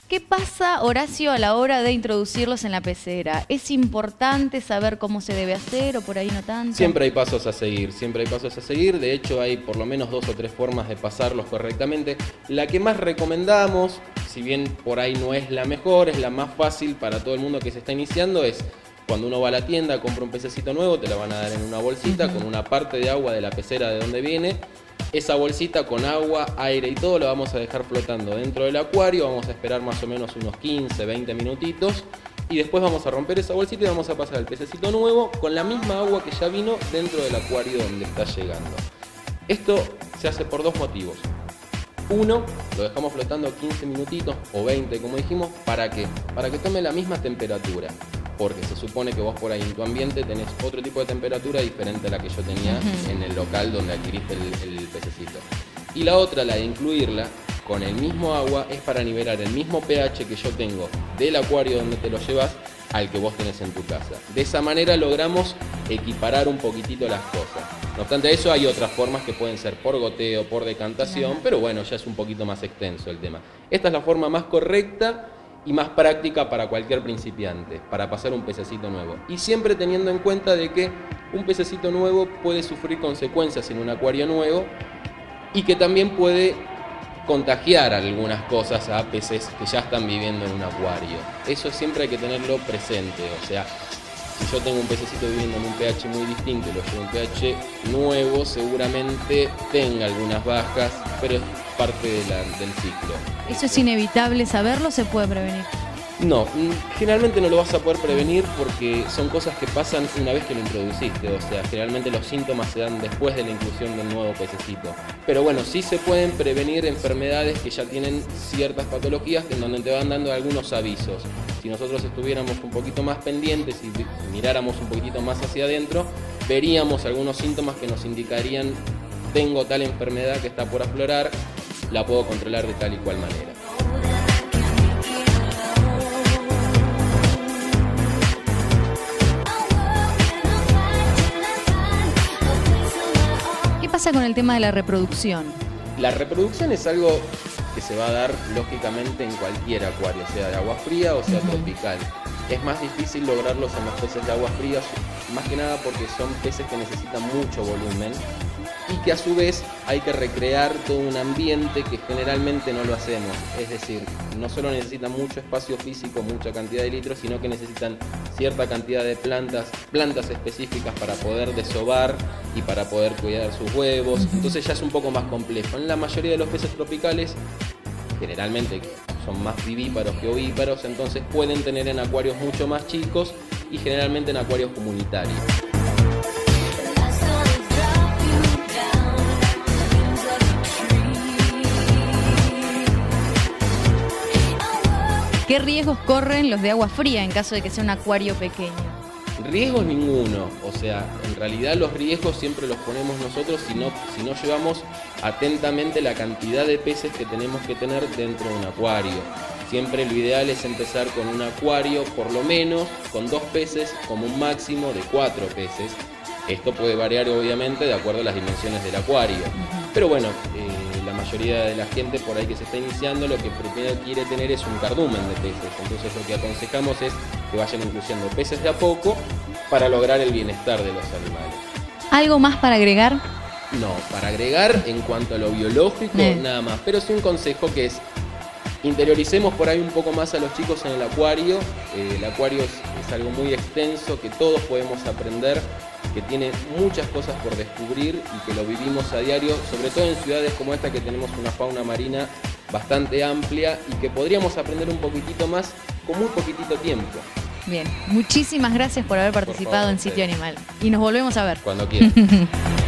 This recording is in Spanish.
¿Qué pasa, Horacio, a la hora de introducirlos en la pecera? ¿Es importante saber cómo se debe hacer o por ahí no tanto? Siempre hay pasos a seguir, siempre hay pasos a seguir. De hecho, hay por lo menos 2 o 3 formas de pasarlos correctamente. La que más recomendamos, si bien por ahí no es la mejor, es la más fácil para todo el mundo que se está iniciando, es cuando uno va a la tienda, compra un pececito nuevo, te lo van a dar en una bolsita con una parte de agua de la pecera de donde viene. Esa bolsita con agua, aire y todo lo vamos a dejar flotando dentro del acuario, vamos a esperar más o menos unos 15, 20 minutitos y después vamos a romper esa bolsita y vamos a pasar el pececito nuevo con la misma agua que ya vino dentro del acuario donde está llegando. Esto se hace por 2 motivos. Uno, lo dejamos flotando 15 minutitos o 20 como dijimos, ¿para qué? Para que tome la misma temperatura. Porque se supone que vos por ahí en tu ambiente tenés otro tipo de temperatura diferente a la que yo tenía en el local donde adquiriste el pececito. Y la otra, la de incluirla con el mismo agua, es para nivelar el mismo pH que yo tengo del acuario donde te lo llevas al que vos tenés en tu casa. De esa manera logramos equiparar un poquitito las cosas. No obstante eso, hay otras formas que pueden ser por goteo, por decantación, pero bueno, ya es un poquito más extenso el tema. Esta es la forma más correcta y más práctica para cualquier principiante, para pasar un pececito nuevo. Y siempre teniendo en cuenta de que un pececito nuevo puede sufrir consecuencias en un acuario nuevo y que también puede contagiar algunas cosas a peces que ya están viviendo en un acuario. Eso siempre hay que tenerlo presente, o sea, si yo tengo un pececito viviendo en un pH muy distinto y lo llevo a un pH nuevo, seguramente tenga algunas bajas, pero es parte del ciclo. ¿Eso es inevitable saberlo o se puede prevenir? No, generalmente no lo vas a poder prevenir porque son cosas que pasan una vez que lo introduciste, o sea, generalmente los síntomas se dan después de la inclusión del nuevo pececito. Pero bueno, sí se pueden prevenir enfermedades que ya tienen ciertas patologías en donde te van dando algunos avisos. Si nosotros estuviéramos un poquito más pendientes y miráramos un poquitito más hacia adentro, veríamos algunos síntomas que nos indicarían: tengo tal enfermedad que está por aflorar, la puedo controlar de tal y cual manera. ¿Qué pasa con el tema de la reproducción? La reproducción es algo que se va a dar lógicamente en cualquier acuario, sea de agua fría o sea tropical. Es más difícil lograrlos en los peces de aguas frías, más que nada porque son peces que necesitan mucho volumen y que a su vez hay que recrear todo un ambiente que generalmente no lo hacemos. Es decir, no solo necesitan mucho espacio físico, mucha cantidad de litros, sino que necesitan cierta cantidad de plantas específicas para poder desovar y para poder cuidar sus huevos. Entonces ya es un poco más complejo. En la mayoría de los peces tropicales, generalmente son más vivíparos que ovíparos, entonces pueden tener en acuarios mucho más chicos y generalmente en acuarios comunitarios. ¿Qué riesgos corren los de agua fría en caso de que sea un acuario pequeño? Riesgos ninguno, o sea, en realidad los riesgos siempre los ponemos nosotros si no llevamos atentamente la cantidad de peces que tenemos que tener dentro de un acuario. Siempre lo ideal es empezar con un acuario, por lo menos, con 2 peces, como un máximo de 4 peces. Esto puede variar obviamente de acuerdo a las dimensiones del acuario. Pero bueno, la mayoría de la gente por ahí que se está iniciando lo que primero quiere tener es un cardumen de peces. Entonces lo que aconsejamos es que vayan incluyendo peces de a poco para lograr el bienestar de los animales. ¿Algo más para agregar? No, para agregar en cuanto a lo biológico, nada más. Pero sí un consejo que es: interioricemos por ahí un poco más a los chicos en el acuario. El acuario es algo muy extenso que todos podemos aprender, que tiene muchas cosas por descubrir y que lo vivimos a diario, sobre todo en ciudades como esta que tenemos una fauna marina bastante amplia y que podríamos aprender un poquitito más con muy poquitito tiempo. Bien, muchísimas gracias por haber participado en Sitio Animal y nos volvemos a ver. Cuando quieran.